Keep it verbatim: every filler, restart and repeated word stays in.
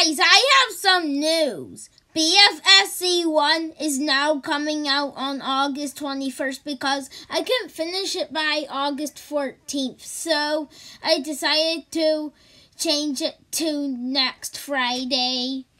Guys, I have some news. B F S C one is now coming out on August twenty-first because I couldn't finish it by August fourteenth. So I decided to change it to next Friday.